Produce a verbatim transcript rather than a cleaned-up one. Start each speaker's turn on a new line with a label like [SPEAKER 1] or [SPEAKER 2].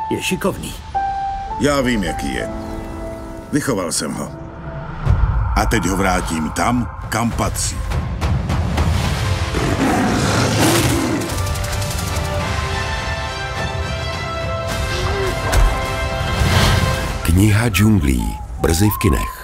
[SPEAKER 1] Je šikovný.
[SPEAKER 2] Já vím, jaký je. Vychoval jsem ho. A teď ho vrátím tam, kam patří.
[SPEAKER 3] Kniha džunglí. Brzy v kinech.